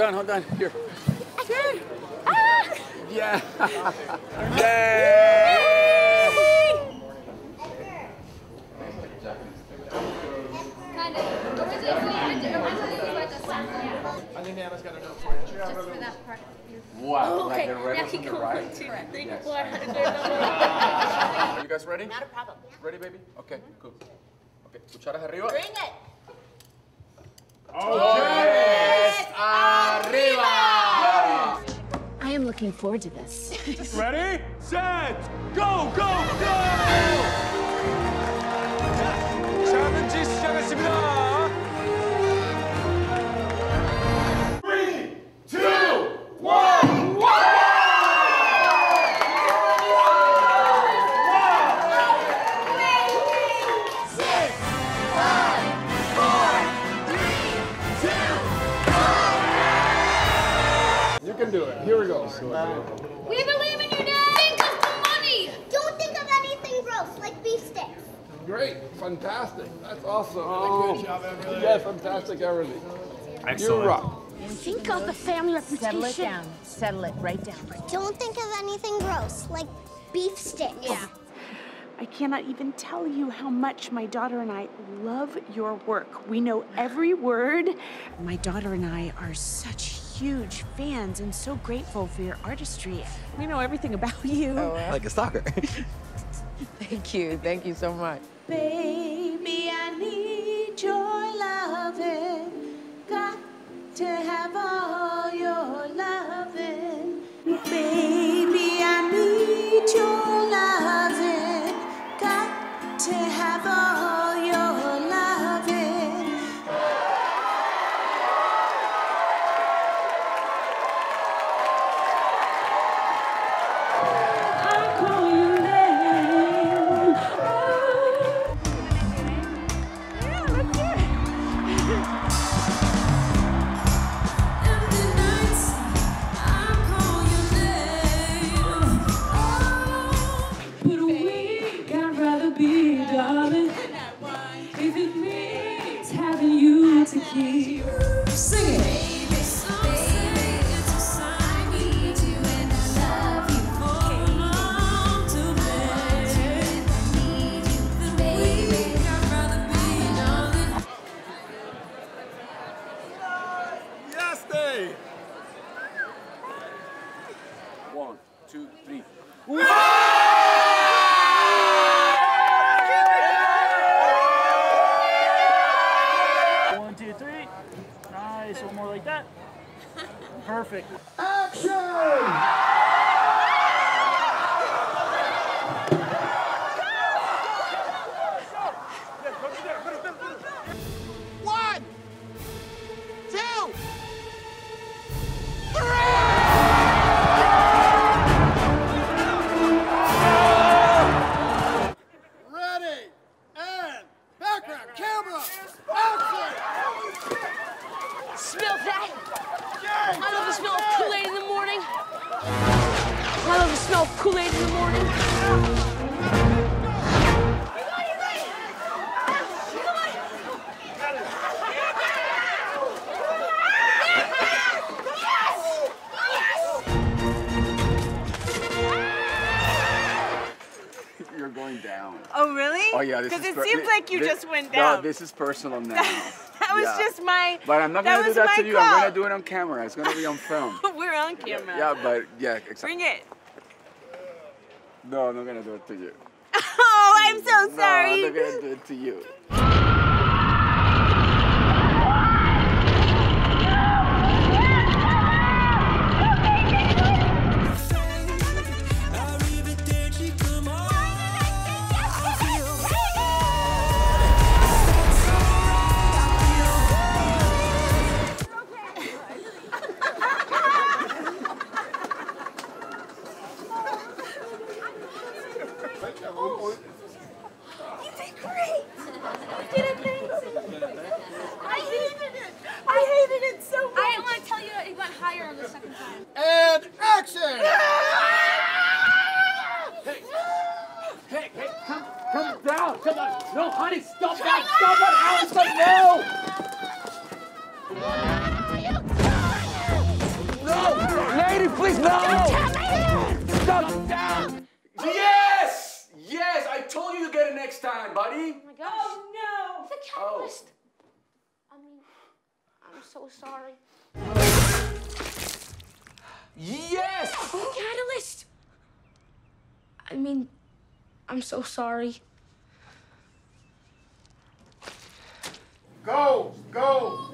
hold on. Here. Ah! Yeah. Yay! What? Okay, like now keep going. right? Yes. Are you guys ready? Not a problem. Ready, baby? Okay, cool. Okay, cucharas arriba. Bring it. Cucharas arriba! I am looking forward to this. Ready, set, go, go, go! 챌린지 시작했습니다. 3, 2, 1, You can do it. Here we go. We believe in you, Dad. Think of the money. Don't think of anything gross, like beef sticks. Great. Fantastic. That's awesome. Good job, everything. Yeah, fantastic, everything. Excellent. You rock. Think of the family reputation. Settle it down. Settle it right down. Don't think of anything gross, like beef sticks. Yeah. I cannot even tell you how much my daughter and I love your work. We know every word. My daughter and I are such huge fans and so grateful for your artistry. We know everything about you. Like a stalker. Thank you so much. Baby, I need your loving. Got to have all your loving. Baby, I need your loving. Got to have all your loving. I call your name. Yeah, let's do it. But we I'd rather be, darling, if it means having you to keep. Sing it. Yes, Dave. 1, 2, 3. One, two, three. Nice. One more like that. Perfect. One, 2, 3. Ready and background camera. Action! Smell that? I love the smell of Kool-Aid in the morning. I love the smell of Kool-Aid in the morning. You're going down. Oh, really? Oh, yeah. Because it seems like you just went down. No, this is personal now. That was just my. But I'm not going to do that to you. Call. I'm going to do it on camera. It's going to be on film. We're on camera. Yeah, but yeah, exactly. Bring it. No, I'm not going to do it to you. Oh, I'm so sorry. No, I'm not going to do it to you. You did great. You did amazing. I hated it. I hated it so much. I didn't want to tell you that it went higher on the second time. And action! Hey, come down. Come on. No, honey, stop that. Stop it. Alice, no. Please, no! Don't tap my hand! Stop down! Yes! Yes, I told you to get it next time, buddy. Oh my gosh. Oh no! The catalyst. I mean, I'm so sorry. Yes! The catalyst. I mean, I'm so sorry. Go! Go!